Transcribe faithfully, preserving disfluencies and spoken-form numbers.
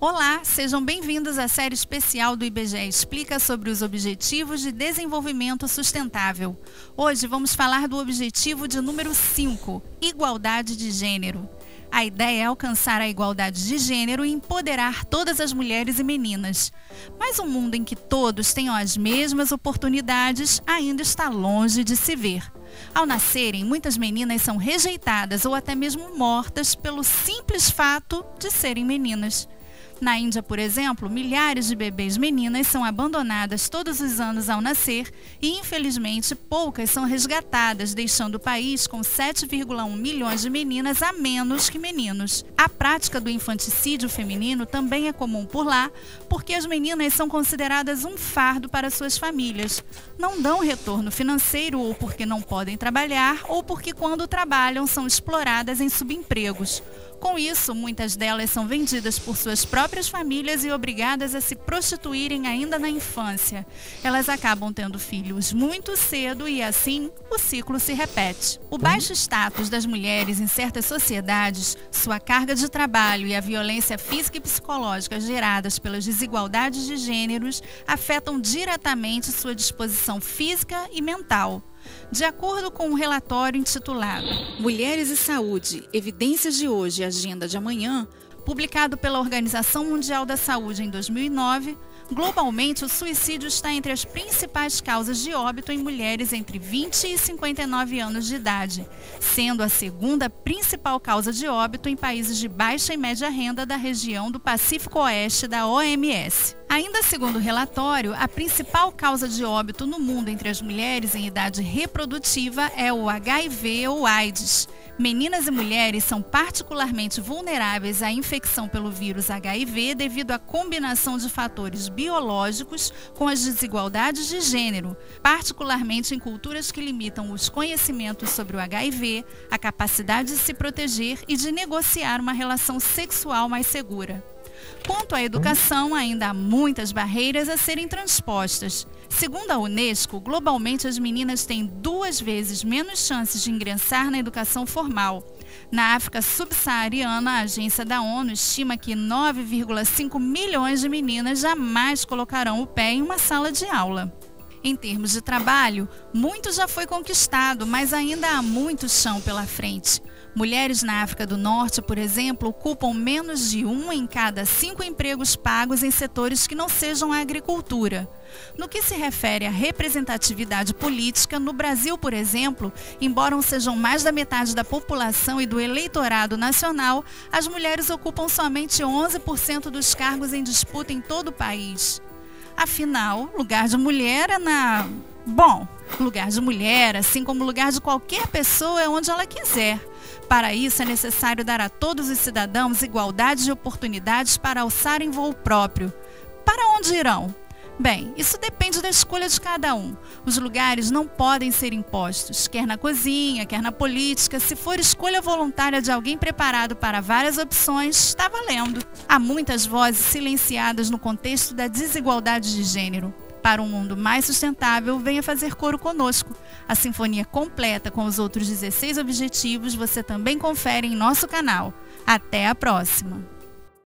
Olá, sejam bem-vindos à série especial do I B G E Explica sobre os Objetivos de Desenvolvimento Sustentável. Hoje vamos falar do objetivo de número cinco, Igualdade de Gênero. A ideia é alcançar a igualdade de gênero e empoderar todas as mulheres e meninas. Mas um mundo em que todos tenham as mesmas oportunidades ainda está longe de se ver. Ao nascerem, muitas meninas são rejeitadas ou até mesmo mortas pelo simples fato de serem meninas. Na Índia, por exemplo, milhares de bebês meninas são abandonadas todos os anos ao nascer e, infelizmente, poucas são resgatadas, deixando o país com sete vírgula um milhões de meninas a menos que meninos. A prática do infanticídio feminino também é comum por lá, porque as meninas são consideradas um fardo para suas famílias. Não dão retorno financeiro ou porque não podem trabalhar ou porque, quando trabalham, são exploradas em subempregos. Com isso, muitas delas são vendidas por suas próprias famílias e obrigadas a se prostituírem ainda na infância. Elas acabam tendo filhos muito cedo e, assim, o ciclo se repete. O baixo status das mulheres em certas sociedades, sua carga de trabalho e a violência física e psicológica geradas pelas desigualdades de gêneros afetam diretamente sua disposição física e mental. De acordo com um relatório intitulado Mulheres e Saúde, Evidências de Hoje e Agenda de Amanhã, publicado pela Organização Mundial da Saúde em dois mil e nove, globalmente o suicídio está entre as principais causas de óbito em mulheres entre vinte e cinquenta e nove anos de idade, sendo a segunda principal causa de óbito em países de baixa e média renda da região do Pacífico Oeste da O M S. Ainda segundo o relatório, a principal causa de óbito no mundo entre as mulheres em idade reprodutiva é o H I V ou AIDS. Meninas e mulheres são particularmente vulneráveis à infecção pelo vírus H I V devido à combinação de fatores biológicos com as desigualdades de gênero, particularmente em culturas que limitam os conhecimentos sobre o H I V, a capacidade de se proteger e de negociar uma relação sexual mais segura. Quanto à educação, ainda há muitas barreiras a serem transpostas. Segundo a Unesco, globalmente as meninas têm duas vezes menos chances de ingressar na educação formal. Na África subsaariana, a agência da ONU estima que nove vírgula cinco milhões de meninas jamais colocarão o pé em uma sala de aula. Em termos de trabalho, muito já foi conquistado, mas ainda há muito chão pela frente. Mulheres na África do Norte, por exemplo, ocupam menos de um em cada cinco empregos pagos em setores que não sejam a agricultura. No que se refere à representatividade política, no Brasil, por exemplo, embora sejam mais da metade da população e do eleitorado nacional, as mulheres ocupam somente onze por cento dos cargos em disputa em todo o país. Afinal, lugar de mulher é na... Bom, lugar de mulher, assim como lugar de qualquer pessoa, é onde ela quiser. Para isso, é necessário dar a todos os cidadãos igualdade de oportunidades para alçarem voo próprio. Para onde irão? Bem, isso depende da escolha de cada um. Os lugares não podem ser impostos, quer na cozinha, quer na política. Se for escolha voluntária de alguém preparado para várias opções, está valendo. Há muitas vozes silenciadas no contexto da desigualdade de gênero. Para um mundo mais sustentável, venha fazer coro conosco. A sinfonia completa com os outros dezesseis objetivos você também confere em nosso canal. Até a próxima!